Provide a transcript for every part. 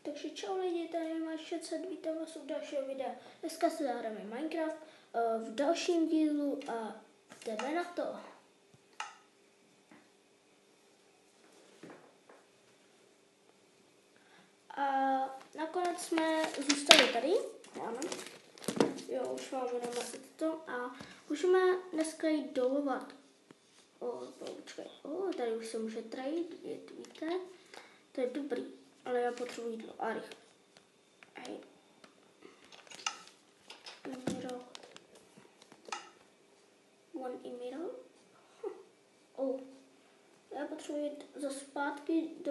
Takže čau lidi, tady máš 600, vítám vás u dalšího videa. Dneska si zahráme Minecraft v dalším dílu a jdeme na to. A nakonec jsme zůstali tady. Ano. Jo, už máme jenom asi toto a můžeme dneska jít dolovat. Počkej, tady už se může trade, víte? To je dobrý, ale já potřebuji jídlo a rychle. Hej. Emerald. One emerald. Já potřebuji jít zase zpátky do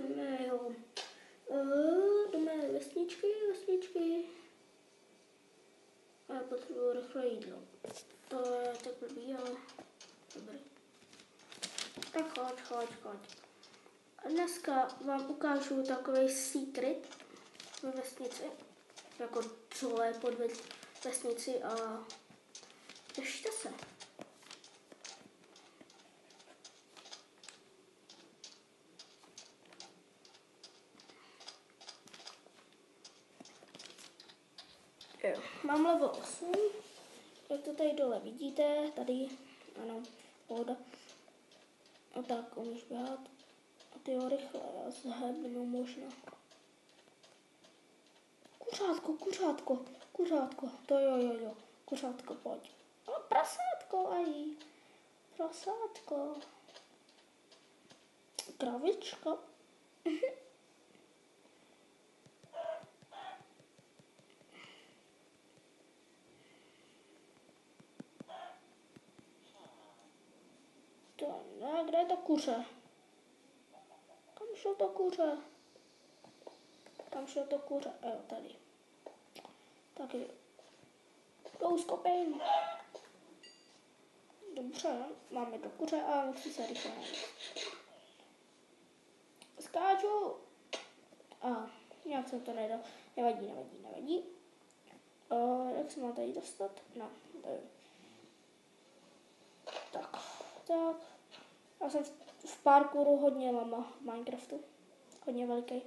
mé vesničky. A já potřebuji rychle jídlo. To je tak blbý, ale dobrý. Tak choď. A dneska vám ukážu takový secret ve vesnici. Jako co je pod vesnici a držte se. Jo, mám level 8. Jak to tady dole vidíte, tady, ano, pohoda. A tak, umíš běhat. A ty jo, rychle, já zhebnu možná. Kuřátko, to jo, kuřátko, pojď. A prasátko, prasátko. Kravička. To ne, kde je to kuře? Kam šlo to kuře? Jo, tady. Taky. Go skopím. Dobře, máme do kuře a musí se rychle najít. Skáču. Nějak jsem to nedal. Nevadí. Jak se má tady dostat? No, tady. Tak. Já jsem v parkouru hodně lama v Minecraftu. Hodně veliký.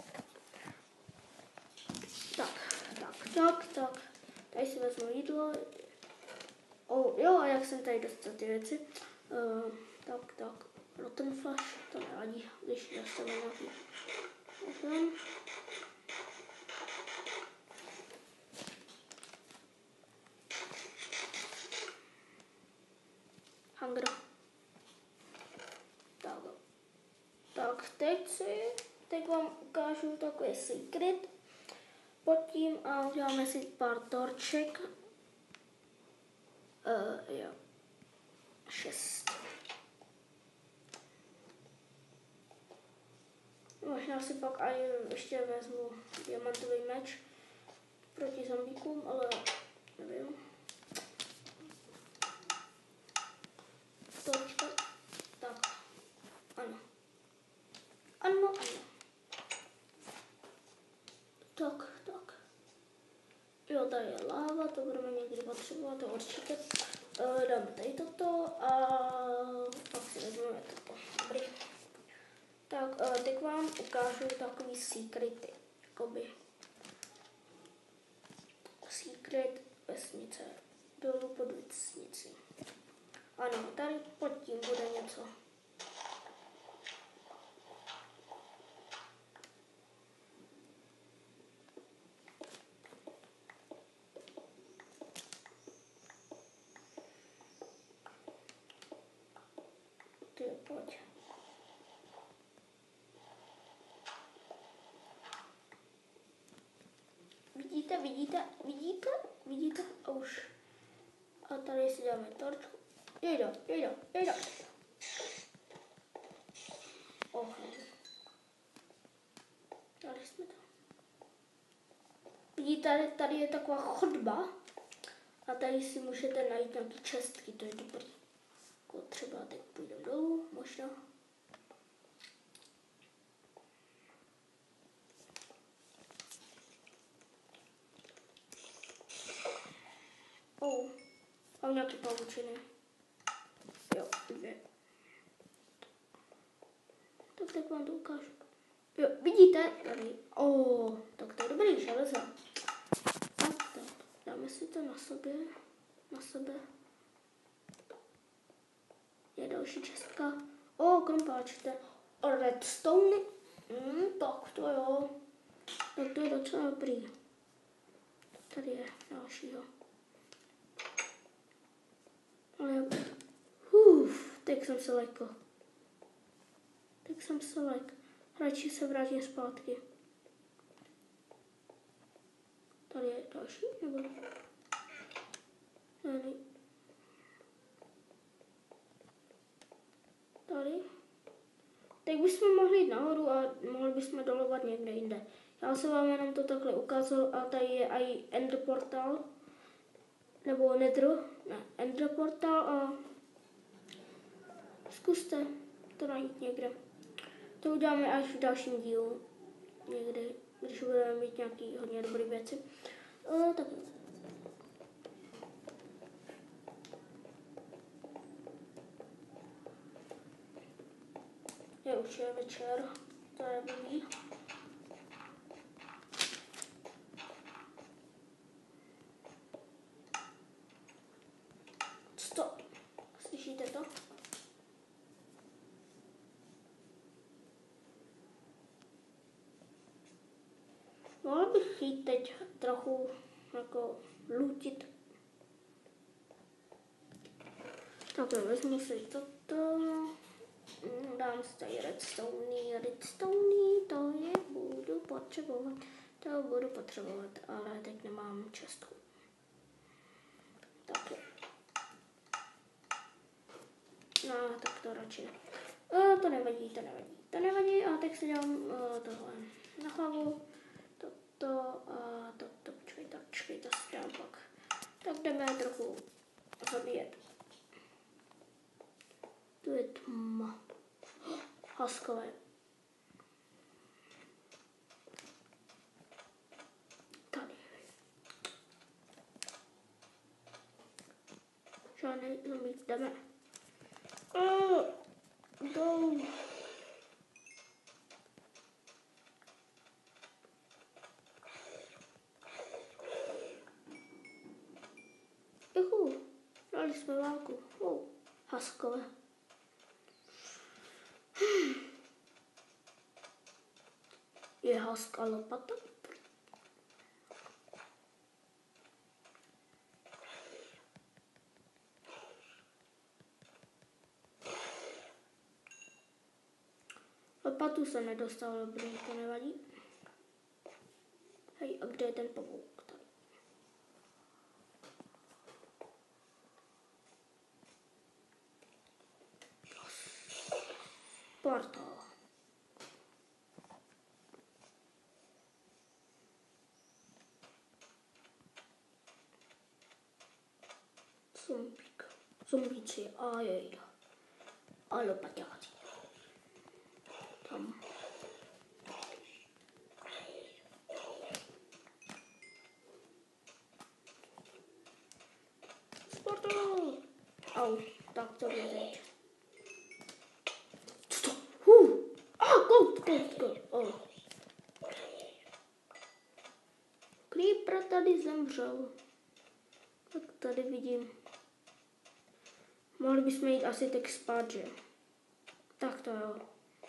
Tak. Tady si vezmu jídlo. Jo, a jak jsem tady dostal ty věci. Tak. Rotten flash, to nevadí, když dostaneme nějaký. Hunger. Tak, teď vám ukážu takový secret. Pod tím a uděláme si pár torček. Jo. 6. Možná si pak aj ještě vezmu diamantový meč proti zombíkům, ale nevím. Torčka. Tak. Ano. Tak. Jo, tady je láva, to budeme někdy potřebovat, to určitě. Dáme tady toto a pak si vezmeme toto. Dobrý. Tak, teď vám ukážu takový secrety. Jakoby. Secret vesnice. Dolů pod vesnici. Ano, tady pod tím bude něco. Pojď. Vidíte? A už. A tady si dáme torčku. Jejda. Dali jsme to. Vidíte, tady je taková chodba. A tady si můžete najít nějaké čestky, to je dobrý. Jako třeba teď půjdeme dolů, možná. Mám nějaké pavučiny. Jo, 2. Tak vám to ukážu. Jo, vidíte? Tady. Tak to je dobrý železo. Tak, dáme si to na sebe. Je další čestka. Krompáčte. Redstone. Tak to jo. Tak to je docela dobrý. Tady je dalšího. Ale jo. Tak jsem se lekl. Radši se vrátím zpátky. Tady je další, nebo ne? Tady. Tak bychom mohli jít nahoru a mohli bychom dolovat někde jinde. Já jsem vám jenom to takhle ukázal a tady je i Ender portál. Nebo Ender portál a zkuste to najít někde. To uděláme až v dalším dílu. Někdy, když budeme mít nějaký hodně dobré věci. Tak už je večer, to je blbý. Stop. Slyšíte to? Mohla bych jít teď trochu jako lutit. Tak vezmu si toto. Dám si tady redstone, to je budu potřebovat, ale teď nemám čestku. Tak jo. No, tak to radši ne. To nevadí, a teď si dám tohle na hlavu, počkej, to si dám pak. Tak jdeme trochu zabíjet. Tu je tma. Haskové. Tady. Žádný zombie, jdeme. Go. Dali jsme válku. Haskové. Je haska lopata. Lopatu jsem nedostal, dobrý, to nevadí. Hej, a kde je ten pavouk? Tady. Portál. Zombíci, a lopaťáci. Tam. Portál. Tak to je teď. Co to? Gold. Creeper tady zemřel. Tak tady vidím. Mohli bychom jít asi tak spát, že? Tak to jo.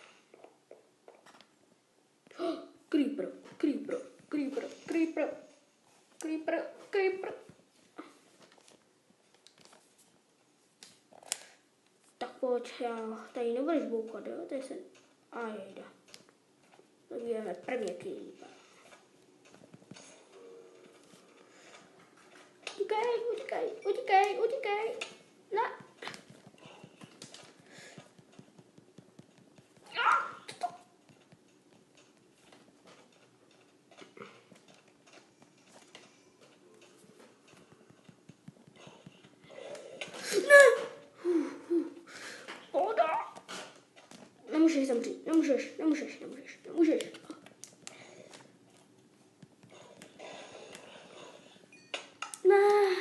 Creeper. Tak pojď, já tady nebudeš boukat, jo? Tady se... jde. Zabijeme prvně creeper. Utíkej. Ne. Nemůžeš zemřít, nemůžeš. Ne.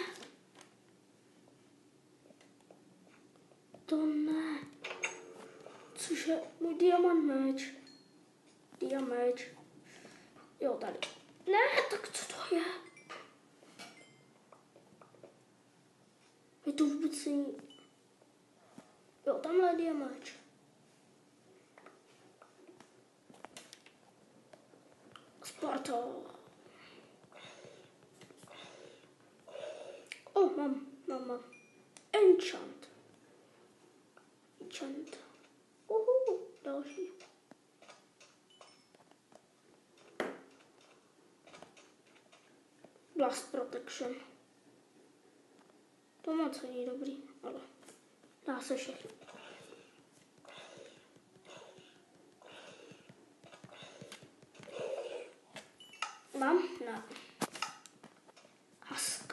To ne. Cože, můj diamant meč. a meč. Jo, tady. Ne, tak co to je? Je to vůbec není... Jo, tamhle je meč. Sparta. Mám. Enchant. Další. Blast Protection. To moc není dobrý, ale dá se všechno. Mám? Ne. Husk.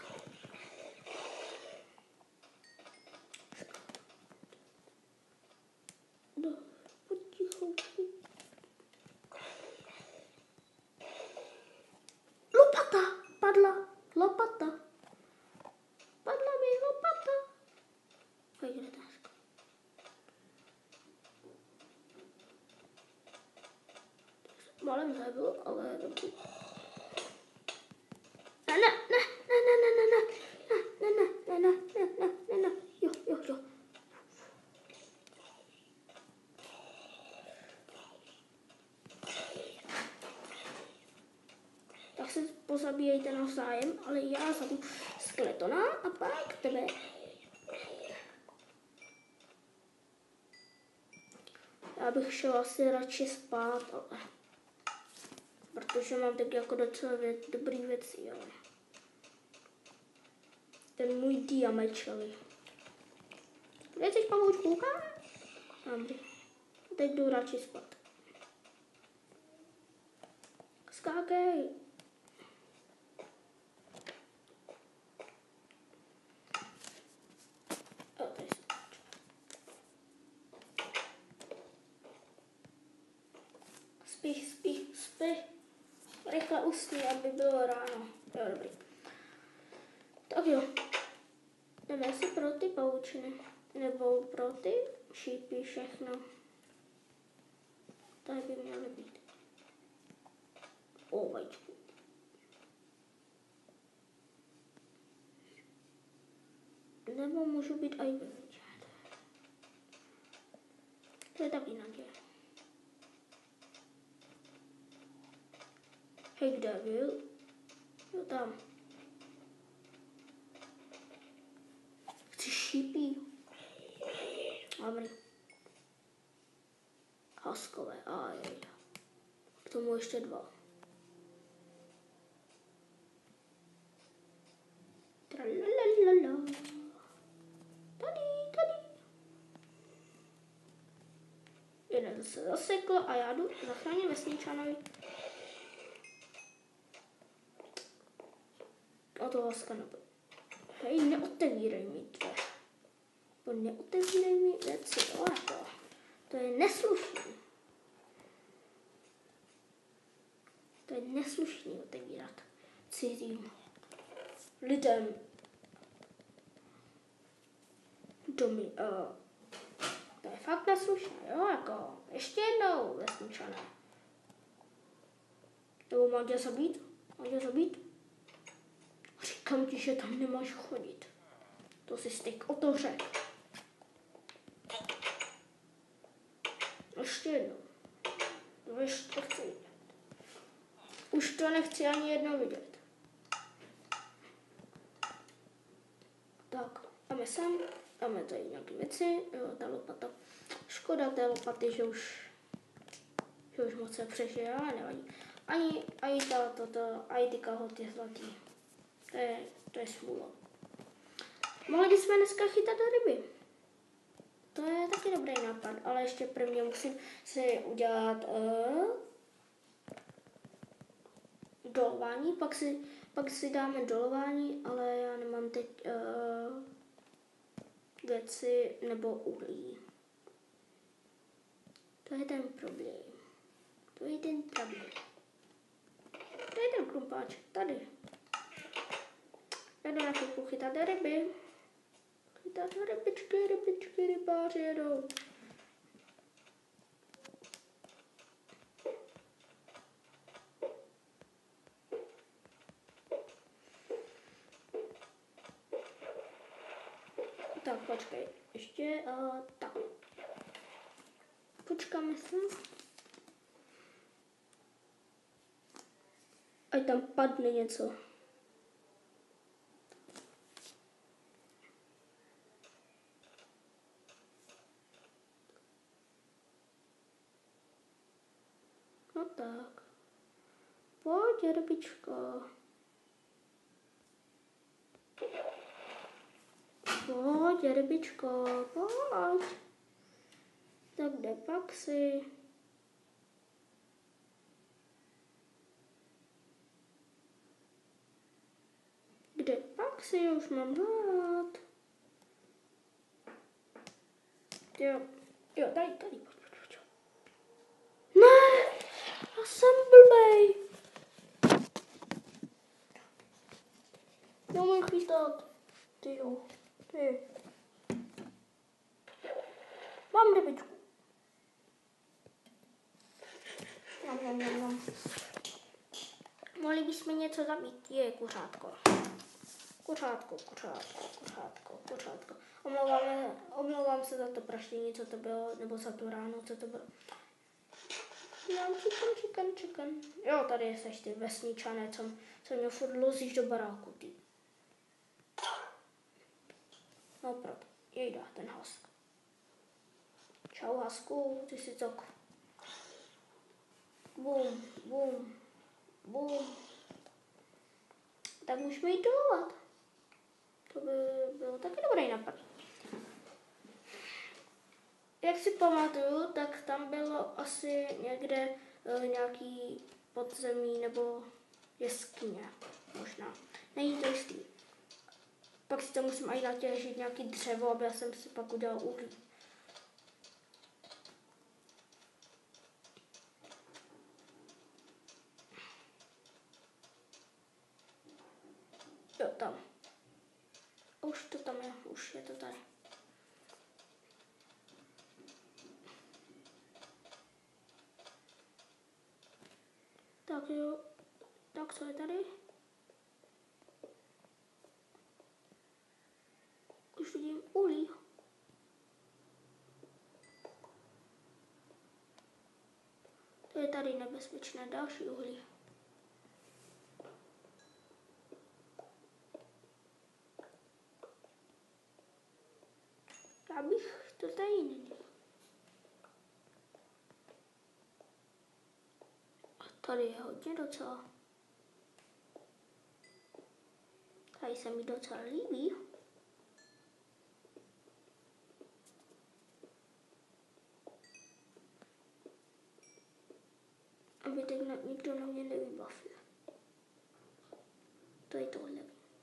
Potichu. Lopata. Padla. Lopata. Padla mi lopata. Pojď, dáško. Malem zabil, ale dobrý. Ne. Jo. Tak se pozabíjejte navzájem, ale já zabiju skeletona a pak tebe. Já bych šel asi radši spát, ale... Protože mám tak jako docela dobrý věci, ale... Ten můj diamečeli. Kde teď pavouč kouká? Dobrý. Teď jdu radši spát. Skákej. Spí. Rychle usni, aby bylo ráno. Jo, dobrý. Tak jo. Jdeme si pro ty pavučiny. Nebo pro ty šípy všechno. Tady by měly být. Vajíčku. Nebo můžu být aj vyvědět. To je taky naděje. Hej, kde byl? Jo, tam. Chci šípí. Dobrý. Haskové, k tomu ještě 2. Tralalala. Tady. Jeden se zasekl a já jdu zachránit vesničanovi. A to láska nebude. Hej, neotevírej mi dveře. Neotevírej mi věci, to je neslušný. To je neslušný otevírat cizím lidem domy. To je fakt neslušné, jo, jako ještě jednou, vesničané. Nebo mám tě zabít? Říkám ti, že tam nemáš chodit. To si styk o to řekl. Ještě jednou. To chci vidět. Už to nechci ani jednou vidět. Tak, jdeme sem. Dáme tady nějaké věci. Jo, ta lopata. Škoda té lopaty, že už moc se přežije, ale nevadí. Ani ty kalhoty zlatý. To je smůla. Mohli bychom dneska chytat ryby. To je taky dobrý nápad, ale ještě prvně musím si udělat dolování, pak si dáme dolování, ale já nemám teď věci nebo uhlí. To je ten problém. To je ten krumpáč, tady. Jdu na chvilku chytat ryby. Rybičky, rybáři jedou. ještě tak. Počkáme se. Ať tam padne něco. No tak. Pojď, rybičko. Pojď, rybičko, pojď. Tak kde pak si? Kde pak si? Už mám hlad. Jo, tady, pojď. Ne, já jsem blbej. Neumím chytat. Ty. Mám rybičku. Nom. Mohli bychom něco zabít. Je, kuřátko. Kuřátko. Omlouvám se za to praštění, co to bylo, nebo za tu ránu, co to bylo. No, chicken. Jo, tady jsi ty vesničané, co mě furt lozíš do baráku, ty. No proto, jejda, ten hask. Čau, hasku, ty si cok. Bum. Tak můžeme jít dolovat. To by bylo taky dobrý nápad. Jak si pamatuju, tak tam bylo asi někde nějaký podzemí nebo jeskyně, možná. Není to jistý. Pak si tam musím aj natěžit nějaký dřevo, aby já jsem si pak udělal uhlí. Jo, tam. Už to tam je, už je to tady. Tak jo, tak co je tady? Už vidím uhlí. To je tady nebezpečné, další uhlí. Já bych to tady nedělal. A tady je hodně docela. Tady se mi docela líbí. Aby teď nikdo na mě nevybavil. To je tohle.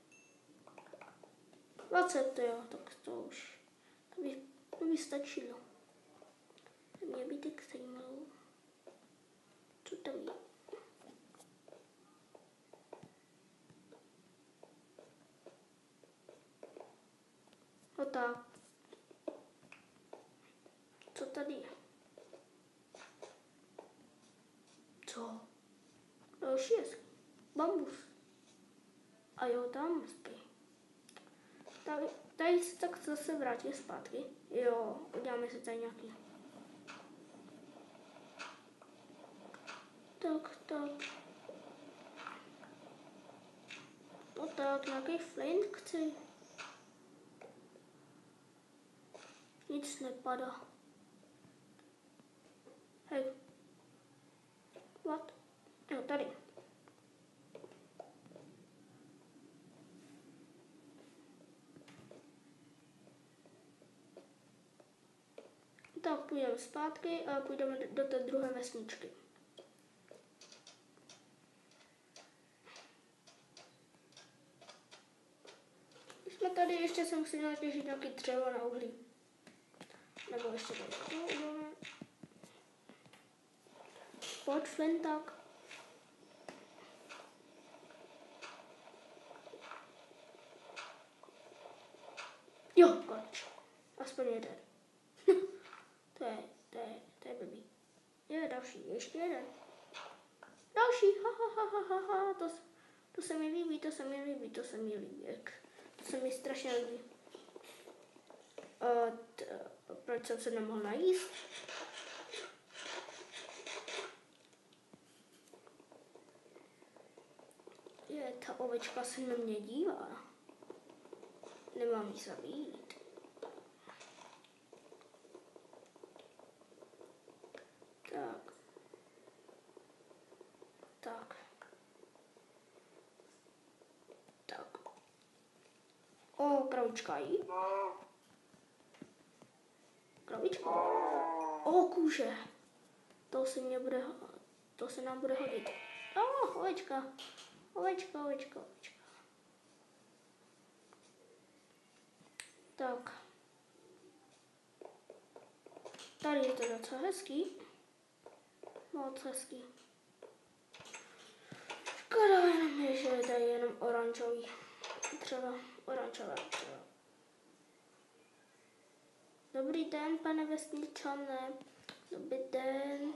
20, jo, tak to už. To by stačilo. Mě by tak zajímalo, co tam je. No tak. Co tady je? Co? Další je bambus. A jo, tam spí. Tady se tak zase vrátí zpátky. Jo, uděláme si tady nějaký. Tak. No tak, nějaký flint chci. Nic nepadá. Hej. What? Jo, tady. Tak půjdeme zpátky a půjdeme do té druhé vesničky. Jsme tady, ještě se musíme natěžit nějaký dřevo na uhlí. Nebo ještě tady to uděláme. Pojď flintak. Jo, konečně. Aspoň jeden. To je blbý. Je další, ještě jeden. Další, ha. To se mi líbí, to se mi strašně líbí. proč jsem se nemohl najíst. Ta ovečka se na mě dívá. Nemám jí zabít. Tak. O, kravička jí. Kravička. O, kůže. To se nám bude hodit. O, ovečka. Ovečka. Tak. Tady je to docela hezký. Moc hezký. Škoda jenom je, že je tady jenom oranžový. Třeba oranžové třeba. Dobrý den, pane vesničané. Dobrý den.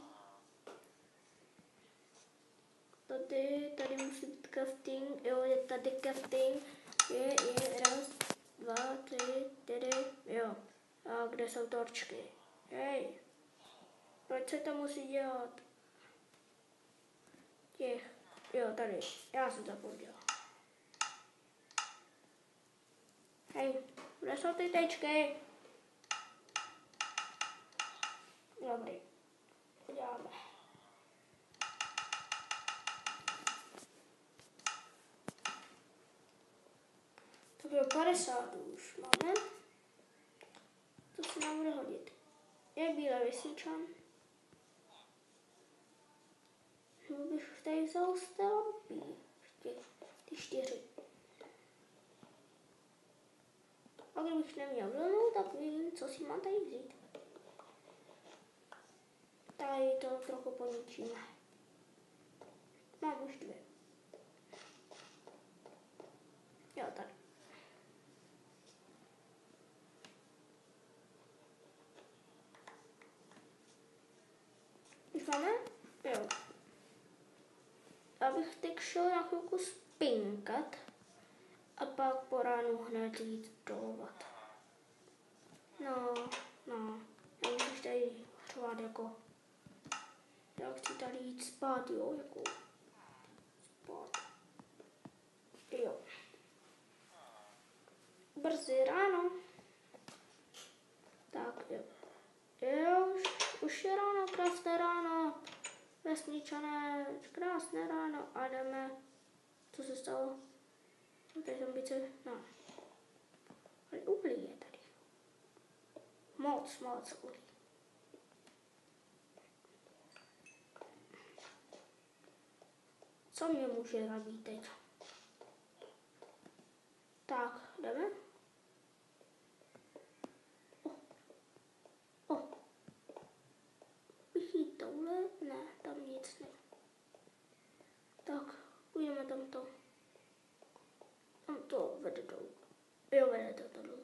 Tady musí být crafting. Jo, je tady crafting. Je, 1, 2, 3, 4, jo. A kde jsou torčky? Hej, proč se to musí dělat? Jo, tady, já jsem zapomněla. Hej, kde jsou ty tečky? Dobrý, uděláme. Tak jo, 50 už máme. To se nám bude hodit. Je bílý vesničan. Že bych tady vzal z té lampy. Ty 4. A kdybych neměl vlnu, tak vím, co si mám tady vzít. Tady to trochu poničíme. Mám už 2. Jo, tady. Už máme? Jo. Abych teď šel na chvilku spinkat a pak po ránu hned jít dolovat. No, já můžu tady hřovat jako, já chci tady jít spát, jo, jako spát. Jo. Brzy ráno. Tak, jo. Jo, už je ráno, krásné ráno. Vesničané, krásné ráno a jdeme. Co se stalo? Tady zombice, no. Ale uhlí je tady. Moc uhlí. Co mě může zabít teď? Tak, jdeme. Vychít tohle? Ne, tam nic není. Tak, půjdeme tamto. Tam to vede dolů. Jo, vede to dolů.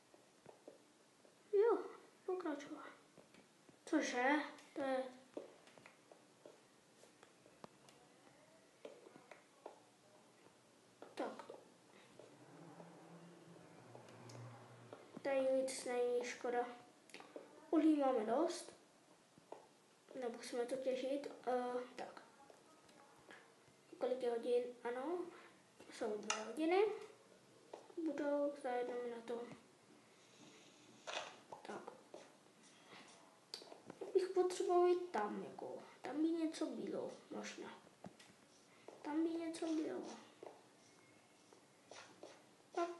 Jo, pokračování. Cože? To je... Tak. Tady nic není, škoda. Uhlí máme dost. Nemusíme to těžit. Tak. Kolik je hodin? Ano. Jsou 2 hodiny. Budou za 1 minutu. Tak. Bych potřeboval jít tam, jako. Tam by něco bylo, možná. Tam by něco bylo. Tak.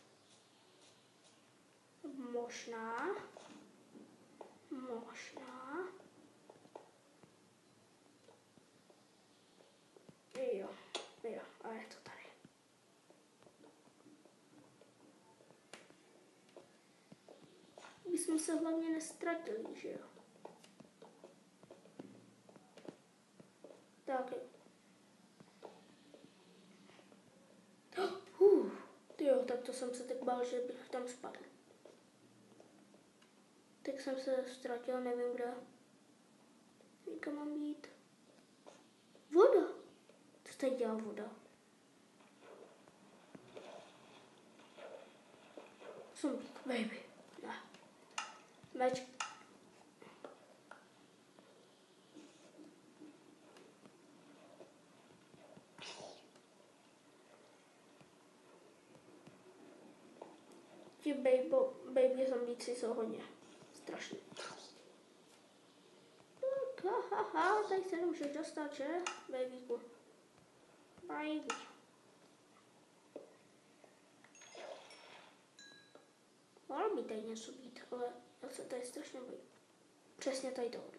Možná. Jo, a je to tady. My jsme se hlavně nestratili, že jo? Tak. Jo, tak to jsem se tak bál, že bych tam spadl. Tak jsem se ztratil, nevím kde. Kam mám jít? Voda. Co tady dělá voda? Zombík, baby. Ne. meč. Ti baby zombíci jsou hodně strašný. Tak, haha, tady se nemůžeš dostat, že? Babyku. Baby. Mohlo by tady něco být, ale já se tady strašně bojím. Přesně tady tohle.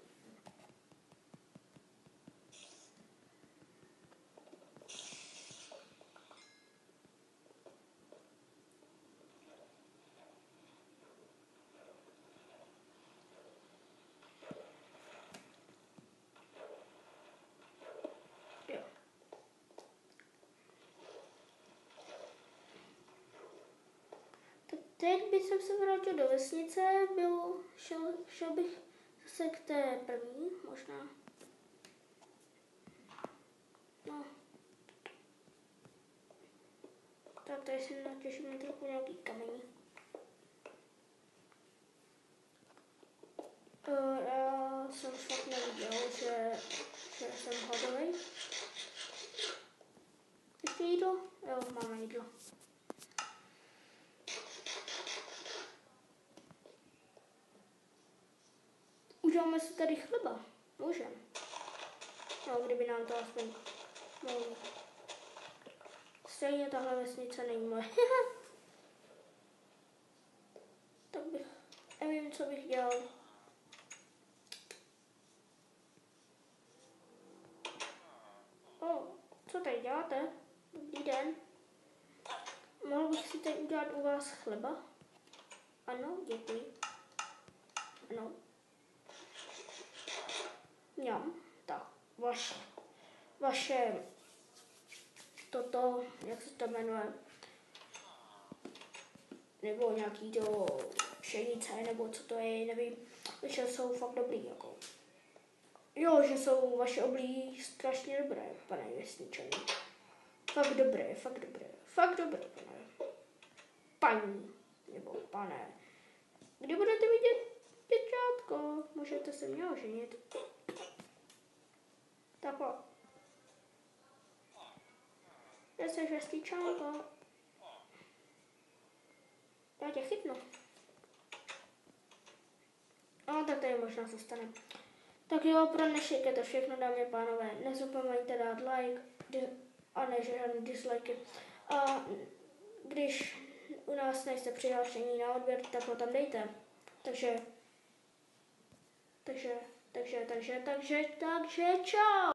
Teď bych se vrátil do vesnice, šel bych zase k té první, možná. No. Tak tady si natěším trochu nějaký kamení. Já jsem fakt neviděl, že jsem hodový. Ještě jídlo? Jo, máme jídlo. Uděláme si tady chleba. Můžeme. No, kdyby nám to aspoň mohli. Stejně tahle vesnice není moje. Tak bych, nevím, co bych dělal. Co tady děláte? Dobrý den. Mohl bych si teď udělat u vás chleba? Ano, děkuji. Ano. Mňam. Tak, vaše toto, jak se to jmenuje, nebo nějaký to pšenice, nebo co to je, nevím, že jsou fakt dobrý, jako. Jo, že jsou vaše oblí strašně dobré, pane vesničané. Fakt dobré, pane. Paní, nebo pane. Kdy budete vidět děťátko, můžete se mě oženit. Takhle. Já jsem vesničánko. Já tě chytnu. No, tak tady možná zůstane. Tak jo, pro dnešek je to všechno, dámy a pánové. Nezapomeňte dát like a ne žádný dislike. A když u nás nejste přihlášení na odběr, tak ho tam dejte. Takže čau.